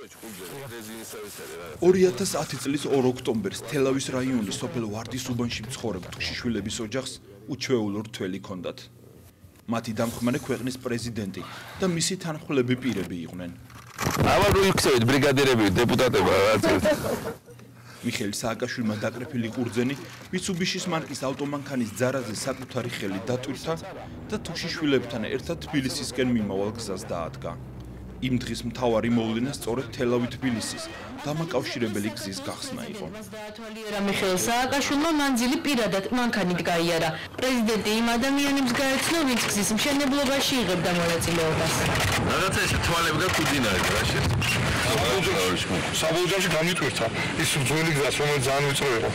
2010 წლის 2 ოქტომბერს თელავის რაიონის სოფელ ვარდის უბანში მცხოვრებ თუშიშვილების ოჯახს უჩვეულო რთველი ჰქონდათ. მათი დამხმარე ქვეყნის პრეზიდენტი და მისი თანხმლები პირები იყვნენ. ბრიგადირები, დეპუტატები მიხეილ სააკაშვილმა დაკრეფილი ყურძენი მიცუბიშის მარკის ავტომანქანის ძარაზე საკუთარი ხელი დატვირთა და თუშიშვილებთან ერთად თბილისისკენ მიმავალ გზას დაადგა. იმ დღის მთავარი მოვლენა სწორედ თელავი-თბილისის დამაკავშირებელი გზის გახსნა იყო. მიხეილ სააკაშვილმა მანძილი პირადად მანქანით გაიარა. პრეზიდენტი იმ ადამიანებს გაეცნო, ვინც გზის მშენებლობაში იღებდა მონაწილეობას. რაღაცა ეს თვალები გაქუძინავთ რა შეიძლება. საბოლოოში გამიტვირთა ის ძველი გზას, რომელიც ძალიან ვიწრო იყო.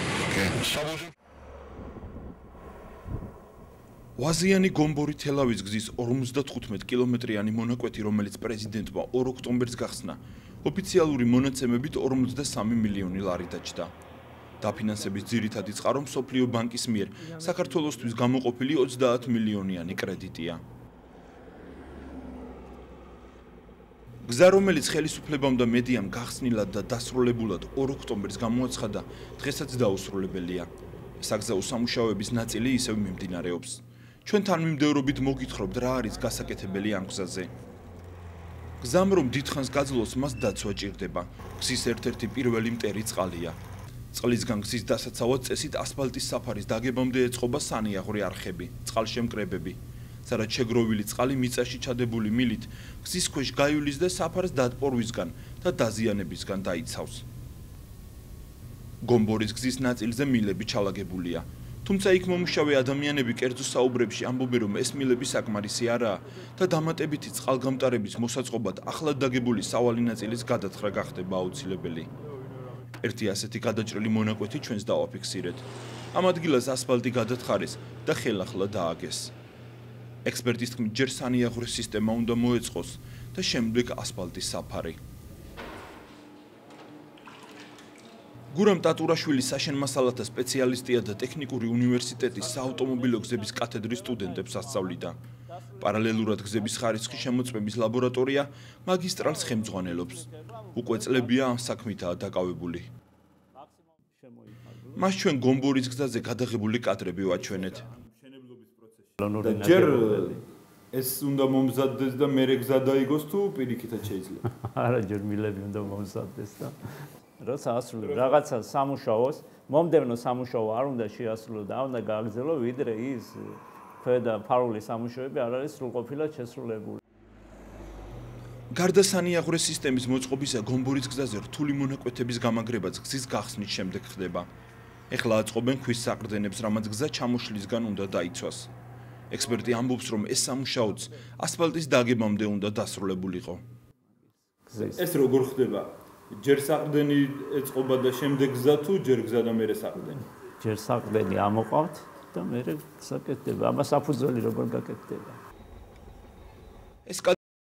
ვაზიანი გომბორი თელავის გზის 55 კილომეტრიანი მონაკვეთი, რომელიც პრეზიდენტმა 2 ოქტომბერს გახსნა, ოფიციალური მონაცემებით 53 მილიონი ლარი დაჯდა. დაფინანსების ძირითადი წყარო მსოფლიო ბანკის მიერ საქართველოსთვის გამოყოფილი 30 მილიონიანი კრედიტია. გზა, რომელიც ხელისუფლებამ და მედიამ გახსნილად და დასრულებულად 2 ოქტომბერს გამოაცხადა, დღესაც დაუსრულებელია. საგზაო სამუშაოების ნაწილი ისევ მიმდინარეობს. ჩვენ თანმიმდევრობით მოგითხრობთ, რა არის გასაკეთებელი ამ გზაზე. გზამ რომ დიდხანს გაძლოს, მას დაცვა ჭირდება. გზის ერთ-ერთი პირველი მტერი წყალია. წყლისგან გზის დასაცავად წესით ასფალტის საფარის დაგებამდე ეწყობა სანიაღვრე არხები, წყალშემკრებები. სადაც შეგროვილი წყალი მიწაში ჩადებული მილით გზის ქვეშ გაივლის და საფარს დატპორვისგან და დაზიანებისგან დაიცავს. გომბორის გზის ნაწილზე მილები ჩალაგებულია. თუმცა იქ მომუშავე ადამიანები კერძო საუბრებში ამბობენ, რომ ეს მილები საკმარისი არაა და დამატებითი წყალგამტარების მოსაწყობად ახლად დაგებული სავალი ნაწილის გადათხრა გახდება აუცილებელი. ერთი ასეთი გადაჭრილი მონაკვეთი ჩვენს დავაფიქსირეთ. ამ ადგილას ასფალტი გადათხარეს და ხელახლა დააგეს. ექსპერტის თქმით, ჯერ სანიაღვრე სისტემა უნდა მოეწყოს და შემდეგ ასფალტის საფარი. გურამ ტატურაშვილი საშენ-მასალათა სპეციალისტია და ტექნიკური უნივერსიტეტის საავტომობილო გზების კათედრის სტუდენტებს ასწავლიდა. პარალელურად გზების ხარისხის შემოწმების ლაბორატორია მაგისტრალს ხელმძღვანელობს. უკვე წლებია ამ საქმითაა დაკავებული. მას ჩვენ გომბორის გზაზე გადაღებული კადრები ვაჩვენეთ. ჯერ ეს უნდა მომზადდეს და მერე გზა დაიგოს თუ პირიქითაც შეიძლება? არა, ჯერ მილები უნდა მომზადდეს და როცა ასრულებ რაღაცა სამუშაოს, მომდევნო სამუშაო არ უნდა შეასრულო და არ უნდა გააგრძელო, ვიდრე ის ქვედა ფარული სამუშაოები არ არის სრულყოფილად შესრულებული. გარდა სანიაღვრე სისტემის მოწყობისა, გომბორის გზაზე რთული მონაკვეთების გამაგრებაც გზის გახსნის შემდეგ ხდება. ეხლა აწყობენ ქვის საყრდენებს, რამაც გზა ჩამოშლისგან უნდა დაიცვას. ექსპერტი ამბობს, რომ ეს სამუშაოც ასფალტის დაგებამდე უნდა დასრულებულიყო. ეს როგორ ხდება? ჯერ საყრდენი ეწყობა და შემდეგ გზა თუ ჯერ გზა და მერე საყრდენი? ჯერ საყრდენი ამოყავთ და მერე გაკეთდება. ამას საფუძველი როგორ გაკეთდება? ეს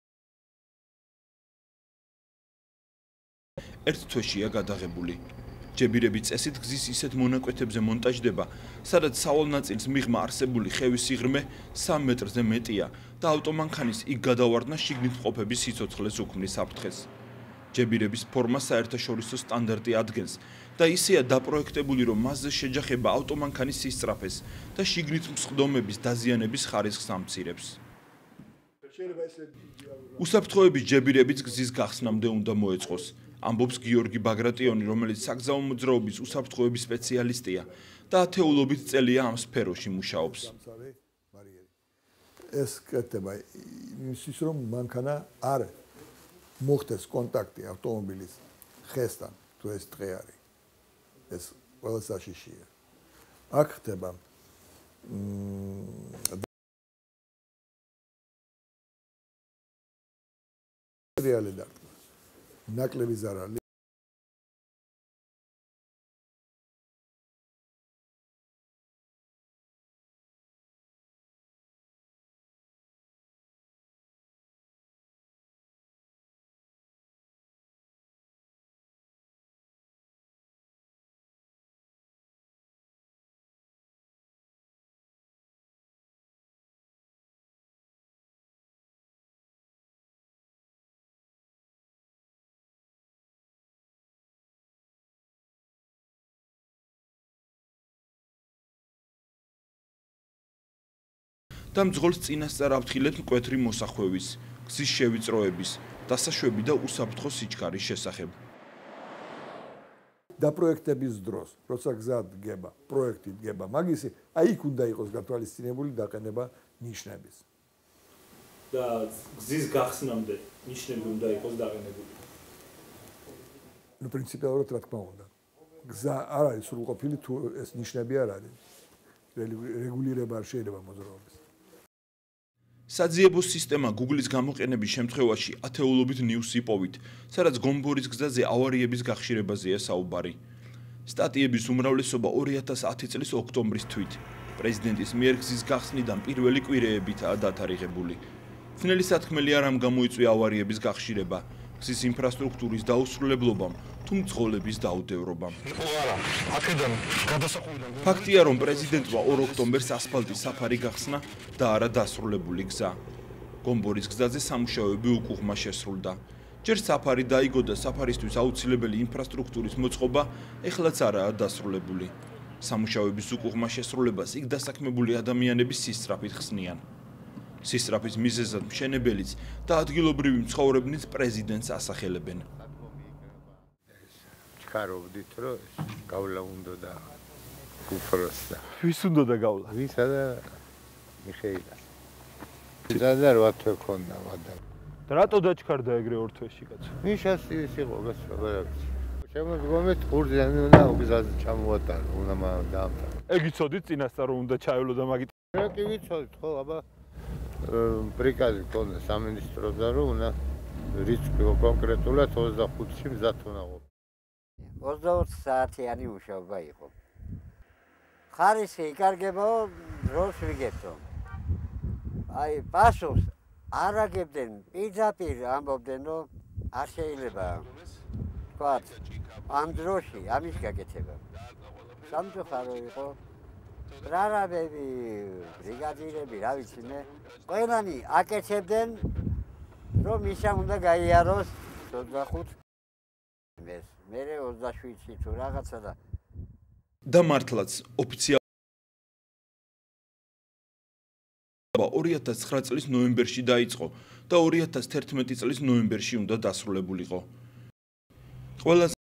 ერთ თვეშია გადაღებული. ჯებირების წესით გზის ისეთ მონაკვეთებზე მონტაჟდება, სადაც სავალ ნაწილს მიღმა არსებული ხევის სიღრმე 3 მეტრზე მეტია და ავტომანქანის იქ გადავარდნა შიგნით მყოფების სიცოცხლეს უქმნის საფრთხეს. ჯებირების ფორმა საერთაშორისო სტანდარტი ადგენს და ისეა დაპროექტებული, რომ მასზე შეჯახება ავტომანქანის სისწრაფეს და შიგნით მსხდომების დაზიანების ხარისხს ამცირებს. უსაფრთხოების ჯებირებიც გზის გახსნამდე უნდა მოეწყოს. ამბობს გიორგი ბაგრატიონი, რომელიც საგზაო მოძრაობის უსაფრთხოების სპეციალისტია და ათეულობით წელია ამ სფეროში მუშაობს. ეს კეთება იმისთვის, რომ მანქანა არ მოხდეს კონტაქტი ავტომობილის ხესთან, თუ ეს დღე არის. ეს ყველა საშიშია. აქ ხდება რეალი დარტყმა. ნაკლები ზარალი და მძღოლს წინასწარ ავთხილებს მკვეთრი მოსახვევის, გზის შევიწროების, დასაშვები და უსაფრთხო სიჩქარის შესახებ. და პროექტების დროს, როცა გზა დგება, პროექტი დგება, მაგისი, აი იქ უნდა იყოს გათვალისწინებული დაყენება ნიშნების. და გზის გახსნამდე ნიშნები უნდა იყოს დაყენებული. ნუ პრინციპიალურად რა თქმა უნდა. გზა არ არის სრულყოფილი თუ ეს ნიშნები არ არის. რეგულირება არ შეიძლება მოძრაობის. საძიებო სისტემა Google-ის გამოყენების შემთხვევაში ათეულობით ნიუსს იპოვით, სადაც გომბორის გზაზე ავარიების გახშირებაზეა საუბარი. სტატიების უმრავლესობა 2010 წლის ოქტომბრის თვით პრეზიდენტის მიერ გზის გახსნიდან პირველი კვირეებითაა დათარიღებული. ძნელი სათქმელი არ ამ გამოიწვია ავარიების გახშირება, გზის ინფრასტრუქტურის დაუსრულებლობამ თუ მძღოლების დაუდევრობამ. ფაქტია, რომ პრეზიდენტმა 2 ოქტომბერს ასფალტის საფარი გახსნა და არა დასრულებული გზა. გომბორის გზაზე სამუშაოები უკუღმა შესრულდა. ჯერ საფარი დაიგო და საფარისთვის აუცილებელი ინფრასტრუქტურის მოწყობა ეხლაც არაა დასრულებული. სამუშაოების უკუღმა შესრულებას იქ დასაქმებული ადამიანების სისწრაფით ხსნიან. სისწრაფის მიზეზად მშენებელიც და ადგილობრივი მცხოვრებნიც პრეზიდენტს ასახელებენ. ჩქარობდით, რომ გავლა უნდა და გუფროს და ვის უნდა და გავლა? ვისა და მიხეილა. და 8 თვე ქონდა ვადა. და რატო დაჩქარდა ეგრე 2 თვეში კაცო? მიშას ის იყო გასაგებია. შემოგვიგონეთ ყურზე და გზაზე ჩამოვატარო, უნდა დაამთავრა. ეგ იცოდით წინასწარ რომ უნდა ჩაევლო და მაგით. რა კი ვიცოდით, ხო, აბა პრიკაზი ქონდა სამინისტროზე რომ უნდა რიცხვი კონკრეტულად 25-ში მზად უნდა ყოფილიყო. 20 საათიანი მუშაობა იყო. ხარისხი იკარგებაო, დროს ვიგებთო. აი, პასუხს არ აგებდნენ, პირდაპირ ამბობდნენ, რომ არ შეიძლება. თქვათ, ამ დროში ამის გაკეთება. სამწუხარო იყო. ბრარაბები, ბრიგადირები, რა ვიცი მე, ყველანი აკეთებდნენ, რომ ისა უნდა გაიაროს 25 მე 27-ში თუ რაღაცა და მართლაც ოფიციალურად 2009 წლის ნოემბერში დაიწყო და 2011 წლის ნოემბერში უნდა დასრულებულიყო. ყველაზე